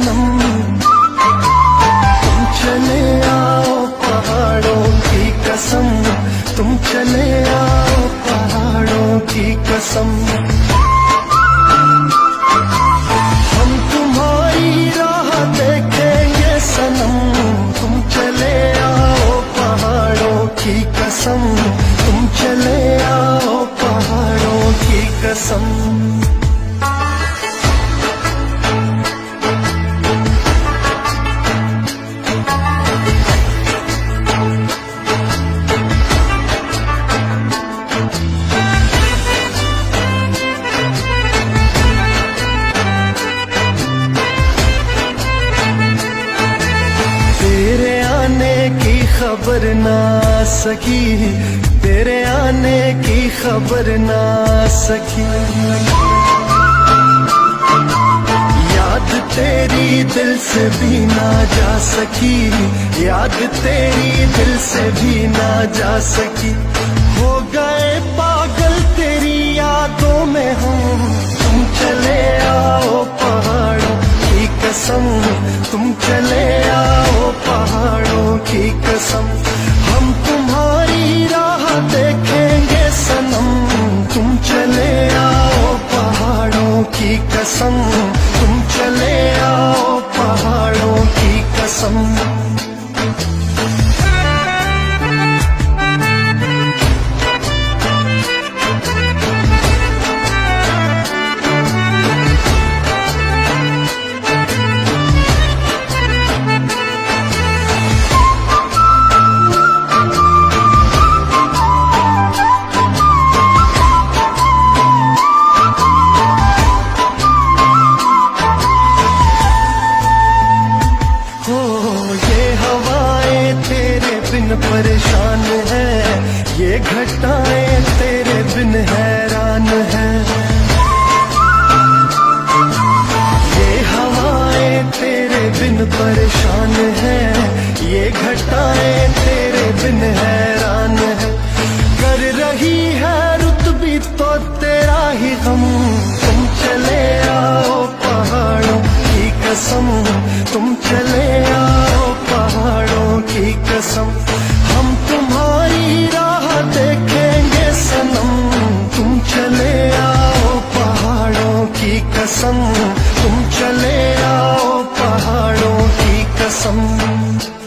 सनम, तुम चले आओ पहाड़ों की कसम, तुम चले आओ पहाड़ों की कसम। हम तुम्हारी राह देखेंगे सनम, तुम चले आओ पहाड़ों की कसम, तुम चले आओ पहाड़ों की कसम। खबर ना सकी, तेरे आने की खबर ना सकी, याद तेरी दिल से भी ना जा सकी, याद तेरी दिल से भी ना जा सकी। हो गए पागल तेरी यादों में हम, तुम चले आओ पहाड़ों की कसम, तुम चले आओ पहाड़ों की कसम। हम तुम्हारी राह देखेंगे सनम, तुम चले आओ पहाड़ों की कसम, तुम चले आओ पहाड़ों की कसम। परेशान है ये घटाएं तेरे बिन हैरान है, ये हवाएं तेरे बिन परेशान है, ये घटाएं तेरे बिन हैरान है। कर रही है रुत भी तो तेरा ही गम, तुम चले आओ पहाड़ों की कसम, तुम चले आओ पहाड़ों की कसम। हम तुम्हारी राह देखेंगे सनम, तुम चले आओ पहाड़ों की कसम, तुम चले आओ पहाड़ों की कसम।